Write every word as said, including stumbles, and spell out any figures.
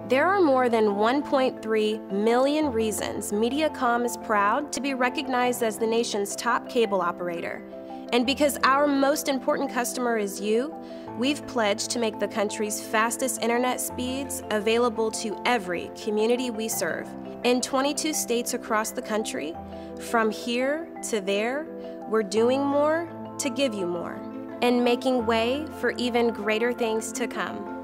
There are more than one point three million reasons Mediacom is proud to be recognized as the nation's top cable operator. And because our most important customer is you, we've pledged to make the country's fastest internet speeds available to every community we serve. In twenty-two states across the country, from here to there, we're doing more to give you more and making way for even greater things to come.